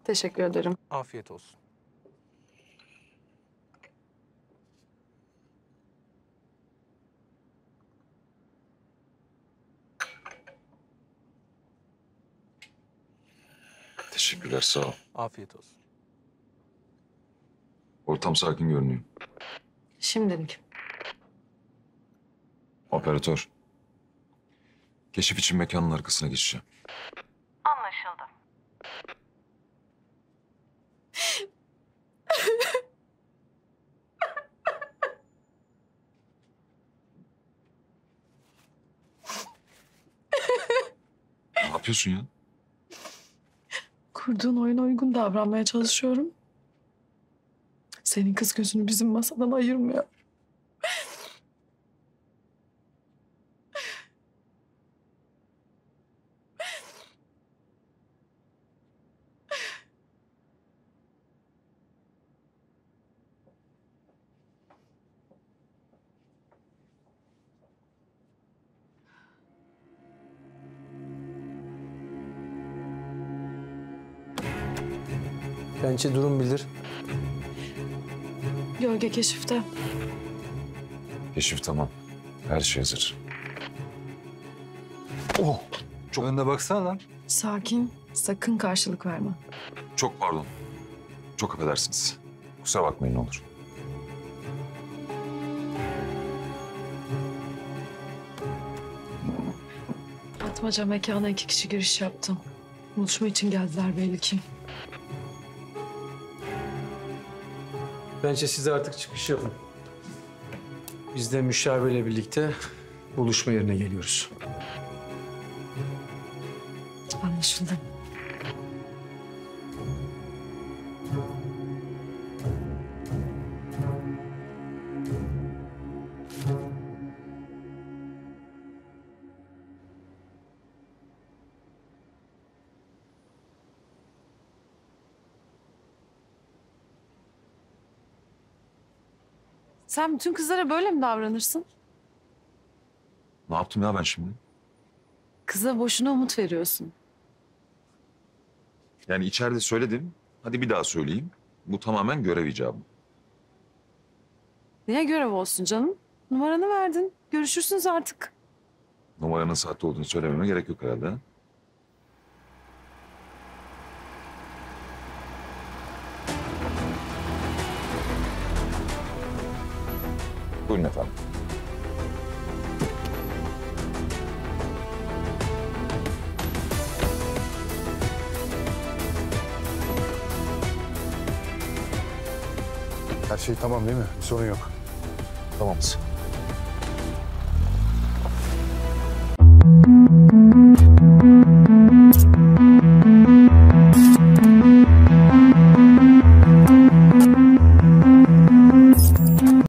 Teşekkür ederim. Afiyet olsun. Teşekkürler, sağ ol. Afiyet olsun. Ortam sakin görünüyor. Şimdilik. Operatör. Keşif için mekanın arkasına geçeceğim. Anlaşıldı. Ne yapıyorsun ya? Kurduğun oyuna uygun davranmaya çalışıyorum. Senin kız gözünü bizim masadan ayırmıyor. Pençe durum bildir. Gölge keşifte. Keşif tamam. Her şey hazır. Oh! Çok önüne baksana lan. Sakin, sakın karşılık verme. Çok pardon. Çok affedersiniz. Kusura bakmayın ne olur. Atmaca mekana 2 kişi giriş yaptı. Buluşma için geldiler belli ki. Bence siz artık çıkış yapın. Biz de müşavirle birlikte buluşma yerine geliyoruz. Anlaşıldı. Sen bütün kızlara böyle mi davranırsın? Ne yaptım ya ben şimdi? Kıza boşuna umut veriyorsun. Yani içeride söyledim. Hadi bir daha söyleyeyim. Bu tamamen görev icabı. Niye görev olsun canım? Numaranı verdin. Görüşürsünüz artık. Numaranın sahte olduğunu söylememe gerek yok herhalde. Ha? Buyurun efendim. Her şey tamam değil mi? Bir sorun yok. Tamamız.